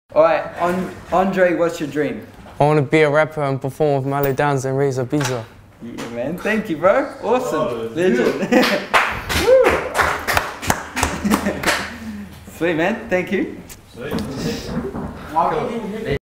Alright, Andre, what's your dream? I want to be a rapper and perform with Melodownz and Raiza Biza. Yeah, man. Thank you, bro. Awesome. Oh, legend. Sweet, man. Thank you. Sweet.